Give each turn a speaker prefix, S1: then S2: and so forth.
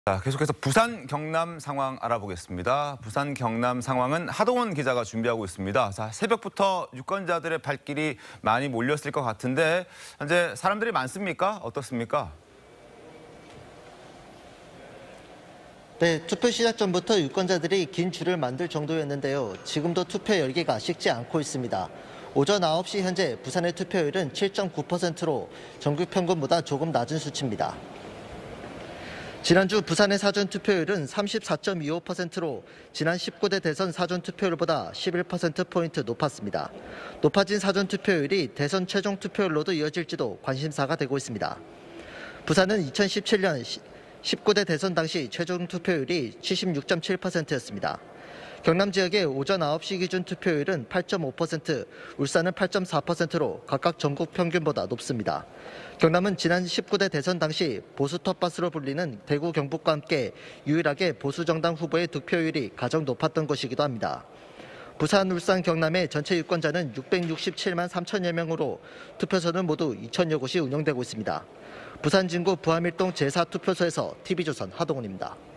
S1: 자, 계속해서 부산, 경남 상황 알아보겠습니다. 부산, 경남 상황은 하동원 기자가 준비하고 있습니다. 자, 새벽부터 유권자들의 발길이 많이 몰렸을 것 같은데 현재 사람들이 많습니까? 어떻습니까?
S2: 네, 투표 시작 전부터 유권자들이 긴 줄을 만들 정도였는데요. 지금도 투표 열기가 식지 않고 있습니다. 오전 9시 현재 부산의 투표율은 7.9%로 전국 평균보다 조금 낮은 수치입니다. 지난주 부산의 사전투표율은 34.25%로 지난 19대 대선 사전투표율보다 11%포인트 높았습니다. 높아진 사전투표율이 대선 최종 투표율로도 이어질지도 관심사가 되고 있습니다. 부산은 2017년 19대 대선 당시 최종 투표율이 76.7%였습니다. 경남 지역의 오전 9시 기준 투표율은 8.5%, 울산은 8.4%로 각각 전국 평균보다 높습니다. 경남은 지난 19대 대선 당시 보수 텃밭으로 불리는 대구 경북과 함께 유일하게 보수 정당 후보의 득표율이 가장 높았던 것이기도 합니다. 부산, 울산, 경남의 전체 유권자는 667만 3천여 명으로 투표소는 모두 2천여 곳이 운영되고 있습니다. 부산 진구 부하밀동 제4투표소에서 TV조선 하동훈입니다.